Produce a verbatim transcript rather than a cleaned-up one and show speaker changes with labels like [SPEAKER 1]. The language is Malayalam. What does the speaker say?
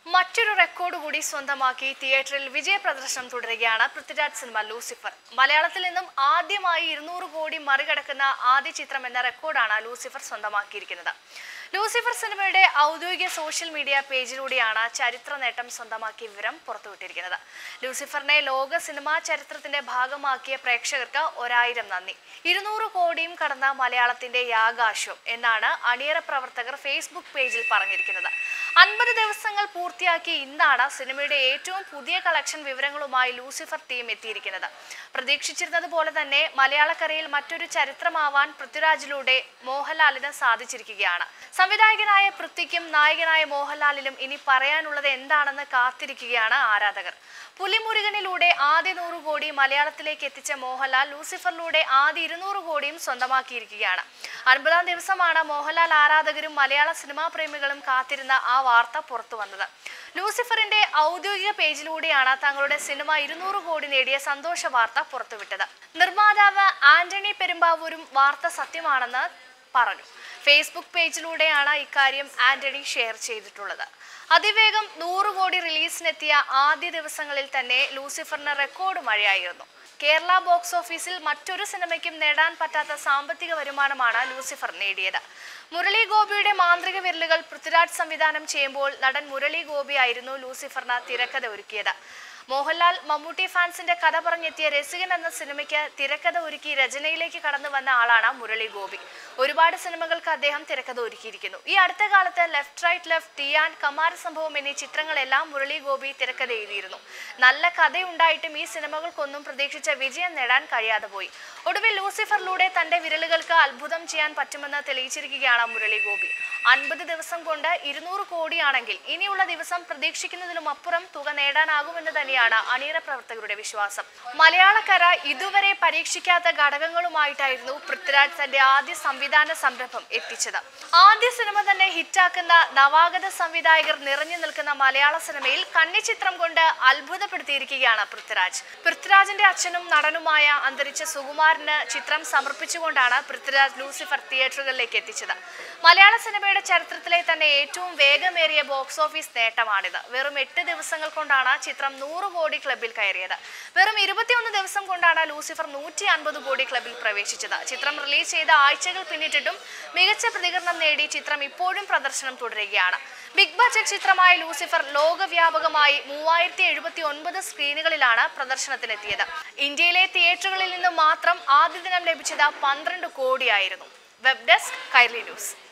[SPEAKER 1] മറ്റൊരു റെക്കോർഡ് കൂടി സ്വന്തമാക്കി തിയേറ്ററിൽ വിജയ പ്രദർശനം തുടരുകയാണ് പൃഥ്വിരാജ് സിനിമ ലൂസിഫർ. മലയാളത്തിൽ നിന്നും ആദ്യമായി ഇരുന്നൂറ് കോടി മറികടക്കുന്ന ആദ്യ ചിത്രം എന്ന റെക്കോർഡാണ് ലൂസിഫർ സ്വന്തമാക്കിയിരിക്കുന്നത്. ലൂസിഫർ സിനിമയുടെ ഔദ്യോഗിക സോഷ്യൽ മീഡിയ പേജിലൂടെയാണ് ചരിത്ര നേട്ടം സ്വന്തമാക്കിയ വിവരം പുറത്തുവിട്ടിരിക്കുന്നത്. ലൂസിഫറിനെ ലോക സിനിമാ ചരിത്രത്തിന്റെ ഭാഗമാക്കിയ പ്രേക്ഷകർക്ക് ഒരായിരം നന്ദി. ഇരുന്നൂറ് കോടിയും കടന്ന മലയാളത്തിന്റെ യാഗാശ്വം എന്നാണ് അണിയറ പ്രവർത്തകർ ഫേസ്ബുക്ക് പേജിൽ പറഞ്ഞിരിക്കുന്നത്. അൻപത് ദിവസങ്ങൾ പൂർത്തിയാക്കി ഇന്നാണ് സിനിമയുടെ ഏറ്റവും പുതിയ കളക്ഷൻ വിവരങ്ങളുമായി ലൂസിഫർ ടീം എത്തിയിരിക്കുന്നത്. പ്രതീക്ഷിച്ചിരുന്നത് പോലെ തന്നെ മലയാളക്കരയിൽ മറ്റൊരു ചരിത്രമാവാൻ പൃഥ്വിരാജിലൂടെ മോഹൻലാലിന് സാധിച്ചിരിക്കുകയാണ്. സംവിധായകനായ പൃഥ്വിക്കും നായകനായ മോഹൻലാലിലും ഇനി പറയാനുള്ളത് എന്താണെന്ന് കാത്തിരിക്കുകയാണ് ആരാധകർ. പുലിമുരുകനിലൂടെ ആദ്യ നൂറ് കോടി മലയാളത്തിലേക്ക് എത്തിച്ച മോഹൻലാൽ ലൂസിഫറിലൂടെ ആദ്യ ഇരുന്നൂറ് കോടിയും സ്വന്തമാക്കിയിരിക്കുകയാണ്. അൻപതാം ദിവസമാണ് മോഹൻലാൽ ആരാധകരും മലയാള സിനിമാ പ്രേമികളും കാത്തിരുന്ന ആ വാർത്ത പുറത്തു വന്നത്. ലൂസിഫറിന്റെ ഔദ്യോഗിക പേജിലൂടെയാണ് തങ്ങളുടെ സിനിമ ഇരുന്നൂറ് കോടി നേടിയ സന്തോഷ വാർത്ത പുറത്തുവിട്ടത്. നിർമ്മാതാവ് ആന്റണി പെരുമ്പാവൂരും വാർത്ത സത്യമാണെന്ന് പറഞ്ഞു. ഫേസ്ബുക്ക് പേജിലൂടെയാണ് ഇക്കാര്യം ആന്റണി ഷെയർ ചെയ്തിട്ടുള്ളത്. അതിവേഗം നൂറ് കോടി റിലീസിനെത്തിയ ആദ്യ ദിവസങ്ങളിൽ തന്നെ ലൂസിഫറിന് റെക്കോർഡ് മഴയായിരുന്നു. കേരള ബോക്സ് ഓഫീസിൽ മറ്റൊരു സിനിമയ്ക്കും നേടാൻ പറ്റാത്ത സാമ്പത്തിക വരുമാനമാണ് ലൂസിഫർ നേടിയത്. മുരളി ഗോപിയുടെ മാന്ത്രിക വിരലുകൾ പൃഥ്വിരാജ് സംവിധാനം ചെയ്യുമ്പോൾ നടൻ മുരളി ഗോപി ആയിരുന്നു ലൂസിഫറിന് തിരക്കഥ ഒരുക്കിയത്. മോഹൻലാൽ മമ്മൂട്ടി ഫാൻസിന്റെ കഥ പറഞ്ഞെത്തിയ രസികൻ എന്ന സിനിമയ്ക്ക് തിരക്കഥ ഒരുക്കി രചനയിലേക്ക് കടന്നു വന്ന ആളാണ് മുരളി ഗോപി. ഒരുപാട് സിനിമകൾക്ക് അദ്ദേഹം തിരക്കഥ ഒരുക്കിയിരിക്കുന്നു. ഈ അടുത്ത കാലത്ത് ലെഫ്റ്റ് റൈറ്റ് ലെഫ്റ്റ്, ടിയാൻ, കമാരസംഭവം എന്നീ ചിത്രങ്ങളെല്ലാം മുരളി ഗോപി തിരക്കഥ എഴുതിയിരുന്നു. നല്ല കഥയുണ്ടായിട്ടും ഈ സിനിമകൾക്കൊന്നും പ്രതീക്ഷിച്ച വിജയം നേടാൻ കഴിയാതെ പോയി. ഒടുവിൽ ലൂസിഫറിലൂടെ തന്റെ വിരലുകൾക്ക് അത്ഭുതം ചെയ്യാൻ പറ്റുമെന്ന് തെളിയിച്ചിരിക്കുകയാണ് മുരളി ഗോപി. അൻപത് ദിവസം കൊണ്ട് ഇരുന്നൂറ് കോടിയാണെങ്കിൽ ഇനിയുള്ള ദിവസം പ്രതീക്ഷിക്കുന്നതിലും അപ്പുറം തുക നേടാനാകുമെന്ന് തന്നെയാണ് അണിയറ പ്രവർത്തകരുടെ വിശ്വാസം. മലയാളക്കര ഇതുവരെ പരീക്ഷിക്കാത്ത ഘടകങ്ങളുമായിട്ടായിരുന്നു പൃഥ്വിരാജ് തന്റെ ആദ്യ സംവിധാന സംരംഭം എത്തിച്ചത്. ആദ്യ സിനിമ തന്നെ ഹിറ്റാക്കുന്ന നവാഗത സംവിധായകർ നിറഞ്ഞു നിൽക്കുന്ന മലയാള സിനിമയിൽ കന്നിച്ചിത്രം കൊണ്ട് അത്ഭുതപ്പെടുത്തിയിരിക്കുകയാണ് പൃഥ്വിരാജ്. പൃഥ്വിരാജിന്റെ അച്ഛനും നടനുമായ അന്തരിച്ച സുകുമാരന് ചിത്രം സമർപ്പിച്ചുകൊണ്ടാണ് പൃഥ്വിരാജ് ലൂസിഫർ തിയേറ്ററുകളിലേക്ക് എത്തിച്ചത്. മലയാള സിനിമയുടെ ചരിത്രത്തിലെ തന്നെ ഏറ്റവും വേഗമേറിയ ബോക്സ് ഓഫീസ് നേട്ടമാണിത്. വെറും എട്ട് ദിവസങ്ങൾ കൊണ്ടാണ് ചിത്രം നൂറ് കോടി ക്ലബിൽ കയറിയത്. വെറും ഇരുപത്തിയൊന്ന് ദിവസം കൊണ്ടാണ് ലൂസിഫർ നൂറ്റി അൻപത് കോടി ക്ലബിൽ പ്രവേശിച്ചത്. ചിത്രം റിലീസ് ചെയ്ത ആഴ്ചകൾ പിന്നിട്ടിട്ടും മികച്ച പ്രതികരണം നേടി ചിത്രം ഇപ്പോഴും പ്രദർശനം തുടരുകയാണ്. ബിഗ് ബഡ്ജറ്റ് ചിത്രമായ ലൂസിഫർ ലോകവ്യാപകമായി മൂവായിരത്തി എഴുപത്തി ഒൻപത് സ്ക്രീനുകളിലാണ് പ്രദർശനത്തിനെത്തിയത്. ഇന്ത്യയിലെ തിയേറ്ററുകളിൽ നിന്ന് മാത്രം ആദ്യ ദിനം ലഭിച്ചത് പന്ത്രണ്ട് കോടിയായിരുന്നു. Web desk Kairali news.